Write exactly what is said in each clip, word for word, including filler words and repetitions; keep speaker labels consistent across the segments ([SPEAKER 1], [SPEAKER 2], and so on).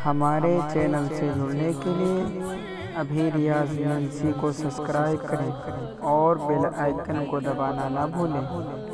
[SPEAKER 1] हमारे चैनल से जुड़ने के लिए अभी रियाज एजेंसी को सब्सक्राइब करें और बेल आइकन को दबाना ना भूलें।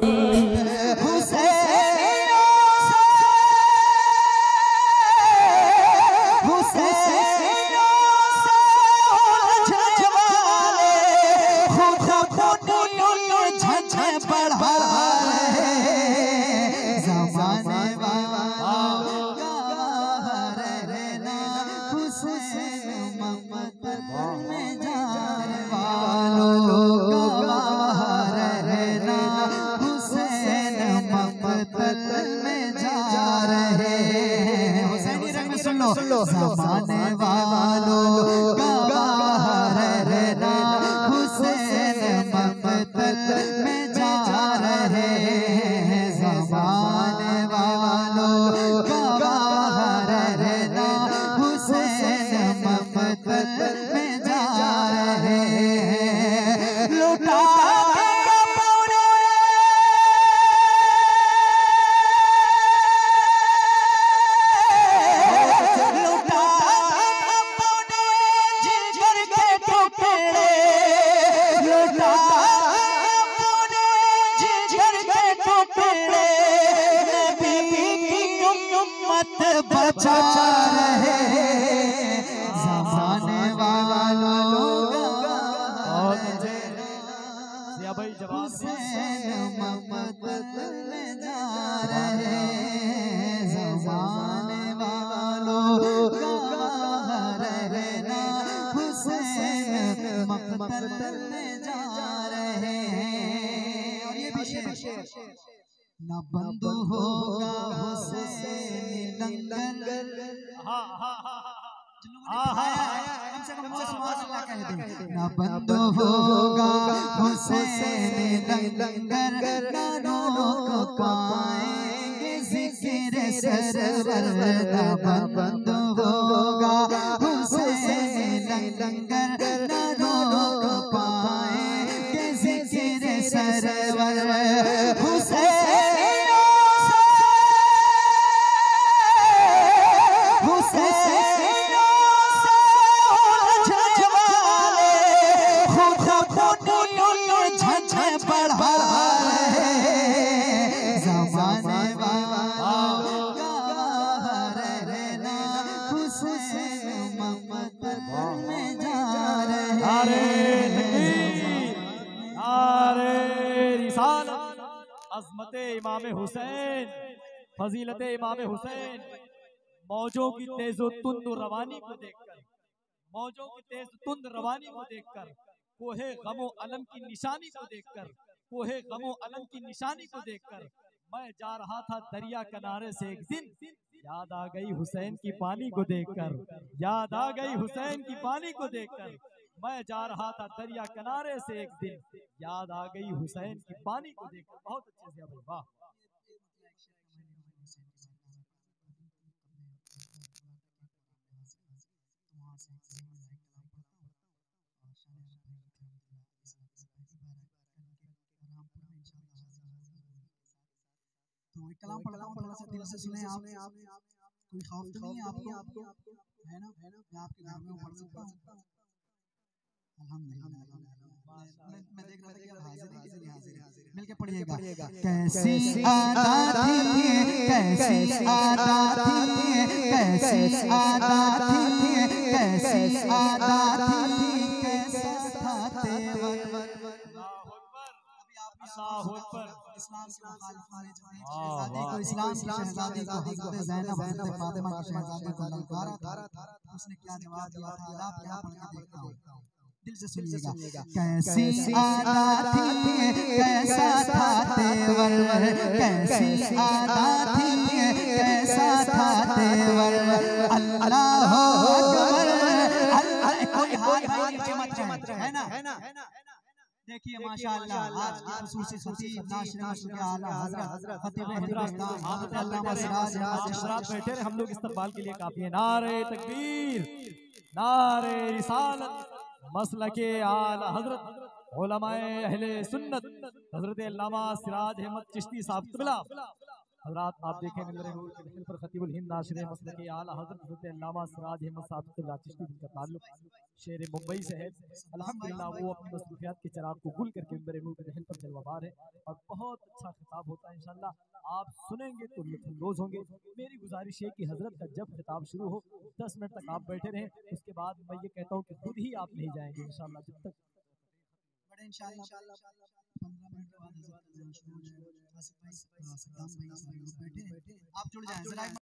[SPEAKER 2] ज़माने वालों गवाह रहना, हुसैन मक़तल में जा रहे हैं। ज़माने वालों गवाह रहना, हुसैन मक़तल में जा रहे हैं। लुटा बचा रहे ज़माने वालों और जिया भाई जवाब मक़तल में जा रहे ज़माने वालों रहना, हुसैन मक़तल में जा रहे हैं। और ये भी शेर न बंद होगा हुसैन लंगर। हाँ हाँ हाँ कम से कम सुभान अल्लाह कह दे। न बंद होगा हुसैन लंगर, न रोक पाएंगे ज़िक्र सरवर। न बंद होगा हुसैन लंगर, न रोक पाएंगे ज़िक्र सरवर। हुसैन अज़मते इमाम हुसैन, फजीलते इमाम हुसैन, मौजों की तेज़ो तुंद रवानी को देखकर, मौजों की तेज़ तुंद रवानी को देखकर, कोहे गमो अलम की निशानी को देखकर, कोहे गमो अलम की निशानी को देखकर, मैं जा रहा था दरिया किनारे से एक दिन, याद आ गई हुसैन की पानी को देखकर, याद आ गई हुसैन की पानी को देखकर। मैं जा रहा था दरिया किनारे से एक दिन, याद आ गई हुसैन की पानी को देखकर। बहुत अच्छे से भाई, वाह। तो कलाम पढ़ता हूँ, थोड़ा सा दिल से सुने आप। कोई खौफ तो नहीं है आपको? आपको है ना? मैं आपके घर में पढ़ सकता हूँ। अल्हम्दुलिल्लाह मैं देख रहा था कि आप हाजिर हैं, किसी हाजिर हैं। मिलके पढ़िएगा। कैसी आदा थी, कैसी आदा थी, कैसी आदा थी, कैसी आदा थी, कैसा था तेवर। अल्लाहु अकबर। इस्लाम की मुखालिफत शहजादी को, इस्लाम की शहजादी को हज़रत ज़ैनब हज़रत फातिमा की शहजादी को ललकारा था। उसने क्या जवाब दिया था? आप यहाँ पढ़ के देखता हूँ, दिल से सुनिएगा। कैसी आदा थी, कैसा था तेवर, कैसी आदा थी, कैसा था तेवर। अल्लाहु अकबर। कोई हाथ भाई नीचे मत है ना, है ना। देखिए माशाअल्लाह आज की खुसूसी खतीब नाशिर मशरिक़ आला हज़रत खतीब हिंदुस्तान अल्लामा सिराज अशराफ बैठे हैं। हम लोग इस्तकबाल के लिए काफी है। नारे तकबीर, नारे रिसालत, मसलके आला हज़रत उलमाए अहले सुन्नत हज़रत अल्लामा सिराज अहमद चिश्ती साहब क़िबला
[SPEAKER 3] हज़रात आप देखें मिंबर नूर के महल पर खतीबुल हिंद नाशिर मसलक आला हज़रत हज़रत अल्लामा सिराज अहमद साबिक़ुल्लाह चिश्ती जिनका ताल्लुक शहर मुंबई से है। अल्हम्दुलिल्लाह वो अपनी मसरूफियात के चिराग को गुल करके मिंबर नूर के महल पर जलवाबार है और बहुत अच्छा खिताब होता है। इंशाअल्लाह आप सुनेंगे तो लुत्फ़अंदोज़ होंगे। मेरी गुजारिश है कि हज़रत का जब खिताब शुरू हो दस मिनट तक आप बैठे रहें, उसके बाद मैं ये कहता हूँ कि खुद ही आप नहीं जाएंगे इंशाअल्लाह जब तक
[SPEAKER 2] बड़े इंशाअल्लाह पंद्रह मिनट के बाद हज़रत का बयान शुरू हो जाएगा। आसिफ भाई, सद्दाम भाई, सारे लोग बैठे हैं, आप जुड़ जाएं जरा।